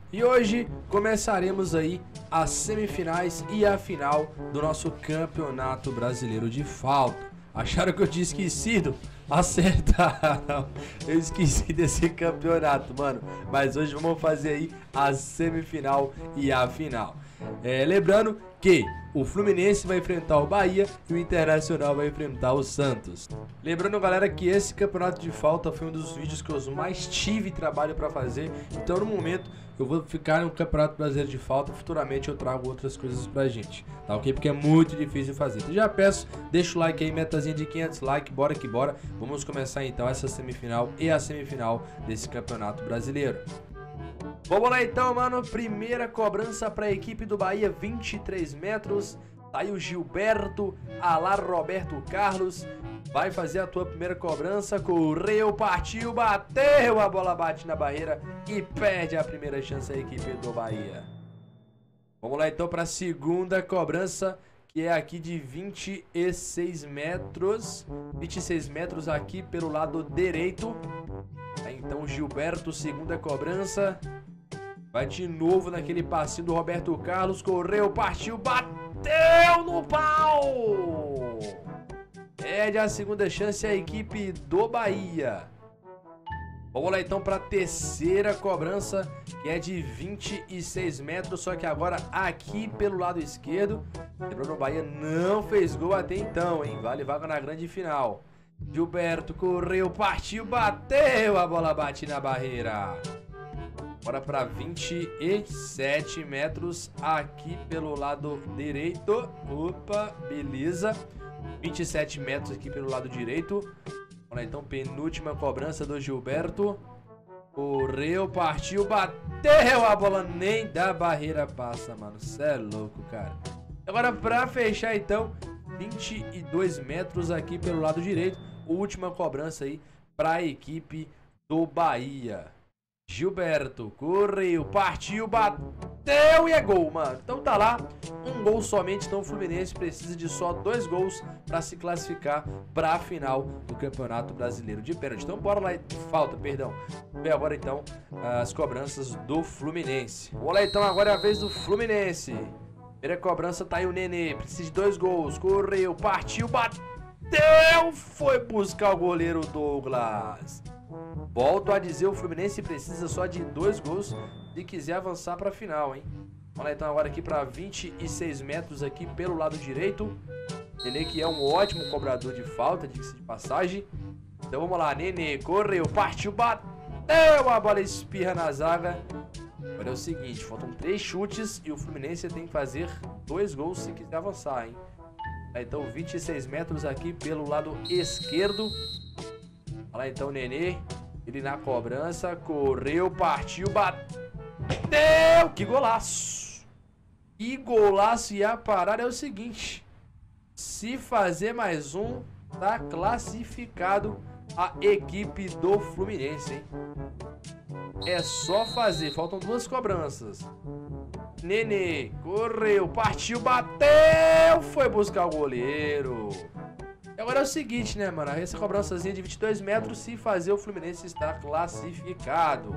E hoje começaremos aí as semifinais e a final do nosso Campeonato Brasileiro de Falta. Acharam que eu tinha esquecido? Acertaram! Eu esqueci desse campeonato, mano. Mas hoje vamos fazer aí a semifinal e a final. Lembrando que o Fluminense vai enfrentar o Bahia e o Internacional vai enfrentar o Santos. Lembrando, galera, que esse campeonato de falta foi um dos vídeos que eu mais tive trabalho para fazer. Então, no momento, eu vou ficar no Campeonato Brasileiro de Falta. Futuramente eu trago outras coisas pra gente, tá ok? Porque é muito difícil fazer. Então, já peço, deixa o like aí, metazinha de 500 likes, bora que bora. Vamos começar então essa semifinal e a semifinal desse Campeonato Brasileiro. Vamos lá então, mano. Primeira cobrança para a equipe do Bahia, 23 metros. Tá aí o Gilberto, alá Roberto Carlos. Vai fazer a tua primeira cobrança. Correu, partiu, bateu. A bola bate na barreira e perde a primeira chance a equipe do Bahia. Vamos lá então para a segunda cobrança, que é aqui de 26 metros. 26 metros aqui pelo lado direito. Então Gilberto, segunda cobrança. Vai de novo naquele passinho do Roberto Carlos. Correu, partiu, bateu no pau! Perde a segunda chance a equipe do Bahia. Vamos lá então para a terceira cobrança, que é de 26 metros, só que agora aqui pelo lado esquerdo. Lembrando, o Bahia não fez gol até então, hein? Vale vaga na grande final. Gilberto correu, partiu, bateu, a bola bate na barreira. Bora para 27 metros aqui pelo lado direito. Opa, beleza. 27 metros aqui pelo lado direito. Vamos lá então, penúltima cobrança do Gilberto. Correu, partiu, bateu, a bola nem da barreira passa, mano. Cê é louco, cara. Agora para fechar então, 22 metros aqui pelo lado direito. Última cobrança aí para a equipe do Bahia. Gilberto correu, partiu, bateu e é gol, mano. Então tá lá, um gol somente. Então o Fluminense precisa de só 2 gols para se classificar para a final do Campeonato Brasileiro de Pênalti. Então bora lá, falta, perdão. Vem agora então as cobranças do Fluminense. Vamos lá então, agora é a vez do Fluminense. Primeira cobrança tá aí o Nenê, precisa de 2 gols. Correu, partiu, bateu, foi buscar o goleiro Douglas. Volto a dizer, o Fluminense precisa só de 2 gols se quiser avançar para a final, hein? Vamos lá então agora aqui para 26 metros aqui pelo lado direito. Nenê, que é um ótimo cobrador de falta, diga-se de passagem. Então vamos lá, Nenê correu, partiu, bateu, a bola espirra na zaga. Agora é o seguinte, faltam 3 chutes e o Fluminense tem que fazer 2 gols se quiser avançar, hein? Então 26 metros aqui pelo lado esquerdo. Olha lá então, Nenê, ele na cobrança, correu, partiu, bateu, que golaço! Que golaço! E a parada é o seguinte, se fazer mais um, tá classificado a equipe do Fluminense, hein? É só fazer, faltam 2 cobranças. Nenê, correu, partiu, bateu, foi buscar o goleiro. Agora é o seguinte, né, mano? Essa cobrançazinha de 22 metros, se fazer, o Fluminense está classificado.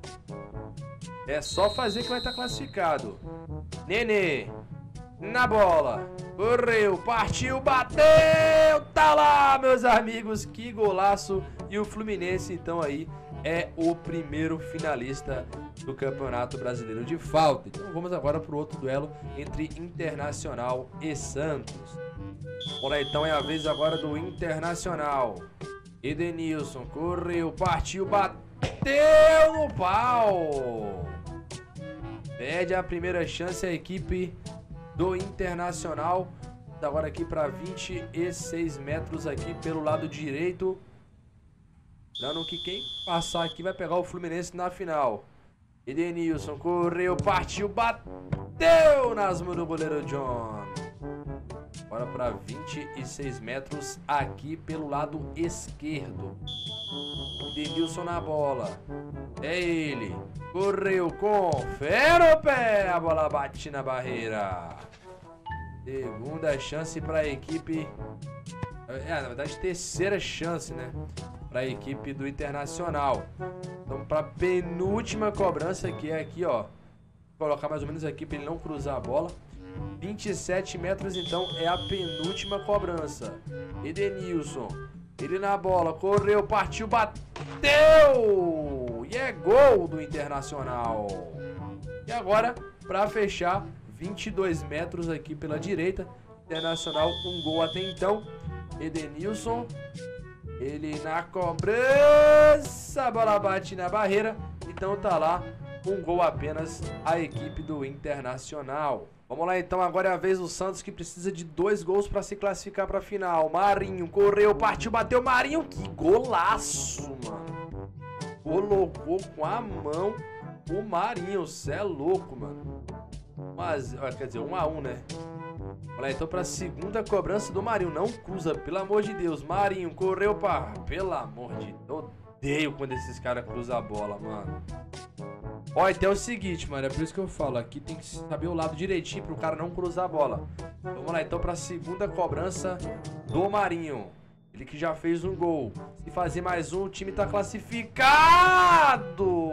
É só fazer que vai estar classificado. Nenê, na bola. Correu, partiu, bateu. Tá lá, meus amigos. Que golaço. E o Fluminense, então, aí, é o primeiro finalista do Campeonato Brasileiro de Falta. Então, vamos agora para o outro duelo entre Internacional e Santos. Vamos lá, então é a vez agora do Internacional. Edenilson correu, partiu, bateu no pau. Perde a primeira chance a equipe do Internacional. Agora aqui para 26 metros aqui pelo lado direito. Lembrando que quem passar aqui vai pegar o Fluminense na final. Edenilson correu, partiu, bateu nas mãos do goleiro John. Agora para 26 metros aqui pelo lado esquerdo. Edenilson na bola. É ele. Correu com fé no pé. A bola bate na barreira. Segunda chance para a equipe. Na verdade, terceira chance, né? Para a equipe do Internacional. Então, para a penúltima cobrança, que é aqui, ó. Vou colocar mais ou menos aqui pra ele não cruzar a bola. 27 metros, então, é a penúltima cobrança. Edenilson. Ele na bola, correu, partiu, bateu! E é gol do Internacional. E agora, pra fechar, 22 metros aqui pela direita. Internacional, um gol até então. Edenilson. Ele na cobrança, a bola bate na barreira. Então tá lá, um gol apenas a equipe do Internacional. Vamos lá então, agora é a vez do Santos, que precisa de 2 gols para se classificar para a final. Marinho, correu, partiu, bateu, Marinho, que golaço, mano. Colocou com a mão o Marinho, cê é louco, mano. Mas, quer dizer, 1 a 1, né? Vamos lá então para a segunda cobrança do Marinho, não cruza, pelo amor de Deus. Marinho, correu, pá, pelo amor de Deus, odeio quando esses caras cruzam a bola, mano. Ó, então é o seguinte, mano, é por isso que eu falo, aqui tem que saber o lado direitinho pro cara não cruzar a bola. Vamos lá então pra segunda cobrança do Marinho. Ele que já fez um gol. Se fazer mais um, o time tá classificado!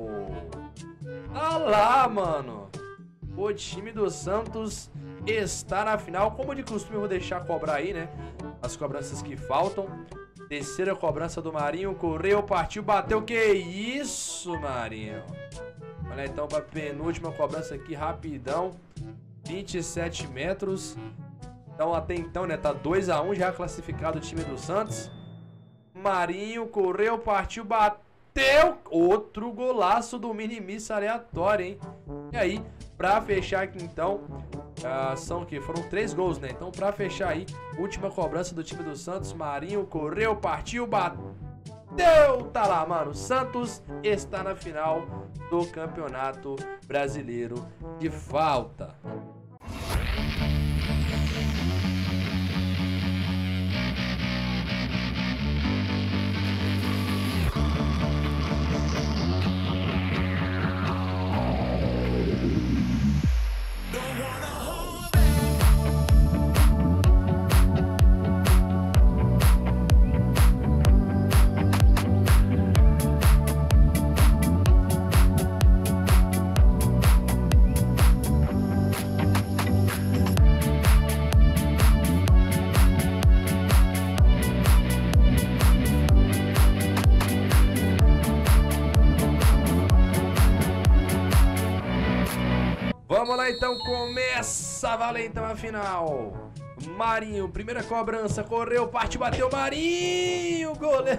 Tá lá, mano. O time do Santos está na final. Como de costume, eu vou deixar cobrar aí, né? As cobranças que faltam. Terceira cobrança do Marinho. Correu, partiu, bateu. Que isso, Marinho? Olha então para a penúltima cobrança aqui, rapidão. 27 metros. Então até então, né, tá 2 a 1 já classificado o time do Santos. Marinho correu, partiu, bateu. Outro golaço do Minimissa aleatório, hein? E aí, para fechar aqui então, são o que? Foram 3 gols, né? Então para fechar aí, última cobrança do time do Santos. Marinho correu, partiu, bateu. Tá lá, mano. Santos está na final do Campeonato Brasileiro de Falta. Vamos lá então, começa a valer então a final. Marinho, primeira cobrança, correu, parte, bateu, Marinho, goleiro.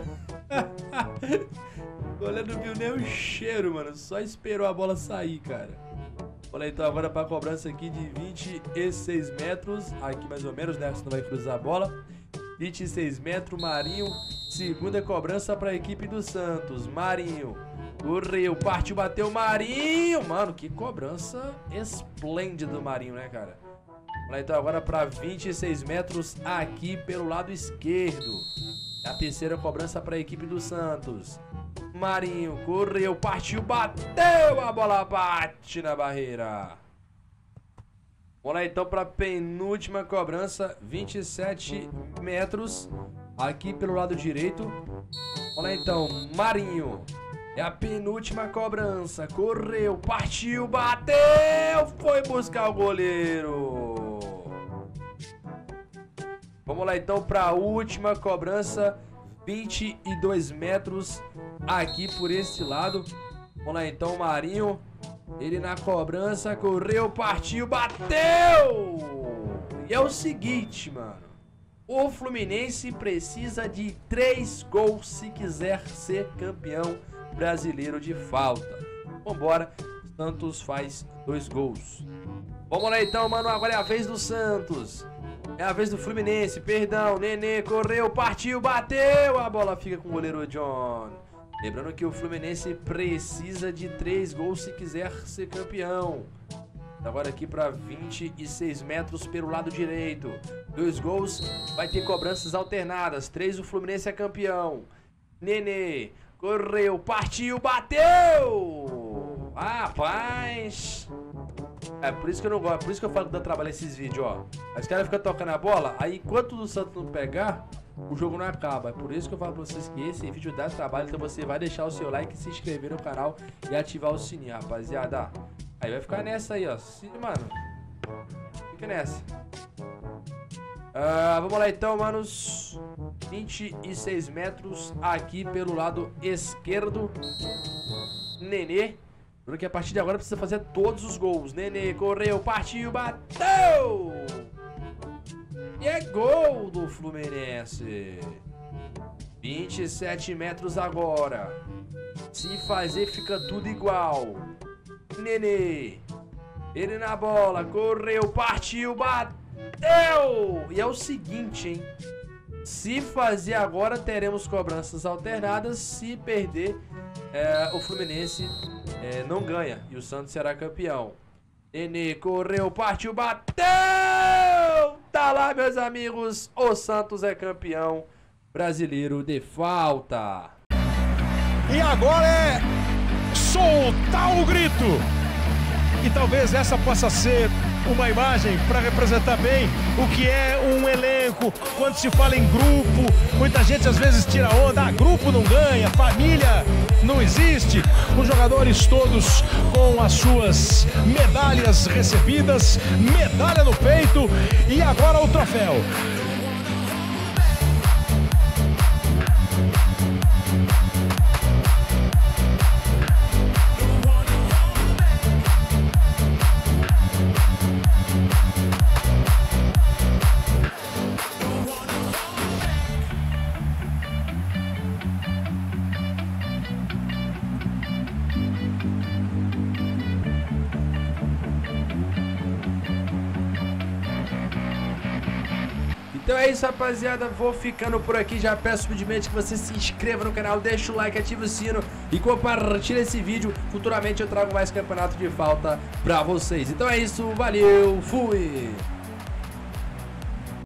O goleiro não viu nem o cheiro, mano, só esperou a bola sair, cara. Vamos lá então agora para a cobrança aqui de 26 metros, aqui mais ou menos, né, senão vai cruzar a bola. 26 metros, Marinho, segunda cobrança para a equipe do Santos. Marinho. Correu, partiu, bateu, Marinho. Mano, que cobrança esplêndida do Marinho, né, cara? Vamos lá, então, agora para 26 metros aqui pelo lado esquerdo. A terceira cobrança para a equipe do Santos. Marinho, correu, partiu, bateu. A bola bate na barreira. Vamos lá, então, para a penúltima cobrança. 27 metros aqui pelo lado direito. Vamos lá, então, Marinho. É a penúltima cobrança. Correu, partiu, bateu. Foi buscar o goleiro. Vamos lá então para a última cobrança. 22 metros aqui por esse lado. Vamos lá então, Marinho. Ele na cobrança. Correu, partiu, bateu. E é o seguinte, mano. O Fluminense precisa de 3 gols se quiser ser campeão brasileiro de falta. Vambora, Santos faz 2 gols. Vamos lá então, mano, agora é a vez do Santos. É a vez do Fluminense, perdão, Nenê correu, partiu, bateu. A bola fica com o goleiro John. Lembrando que o Fluminense precisa de 3 gols se quiser ser campeão. Agora aqui para 26 metros pelo lado direito. 2 gols, vai ter cobranças alternadas. 3, o Fluminense é campeão. Nenê correu, partiu, bateu! Rapaz! É por isso que eu não gosto, por isso que eu falo que dá trabalho nesses vídeos, ó. Os caras ficam tocando a bola, aí enquanto o Santos não pegar, o jogo não acaba. É por isso que eu falo pra vocês que esse vídeo dá trabalho, então você vai deixar o seu like, se inscrever no canal e ativar o sininho, rapaziada. Aí vai ficar nessa aí, ó. Mano, fica nessa. Vamos lá então, manos. 26 metros aqui pelo lado esquerdo. Nenê. Porque a partir de agora precisa fazer todos os gols. Nenê correu, partiu, bateu! E é gol do Fluminense. 27 metros agora. Se fazer, fica tudo igual. Nenê. Ele na bola, correu, partiu, bateu! E é o seguinte, hein? Se fazer agora, teremos cobranças alternadas. Se perder, o Fluminense não ganha. E o Santos será campeão. Nenê correu, partiu, bateu! Tá lá, meus amigos. O Santos é campeão brasileiro de falta. E agora é soltar o grito. E talvez essa possa ser uma imagem para representar bem o que é um elenco. Quando se fala em grupo, muita gente às vezes tira onda. Grupo não ganha, família não existe. Os jogadores todos com as suas medalhas recebidas, medalha no peito e agora o troféu. Então é isso, rapaziada, vou ficando por aqui. Já peço humildemente que você se inscreva no canal, deixa o like, ativa o sino e compartilha esse vídeo. Futuramente eu trago mais campeonato de falta pra vocês. Então é isso, valeu, fui!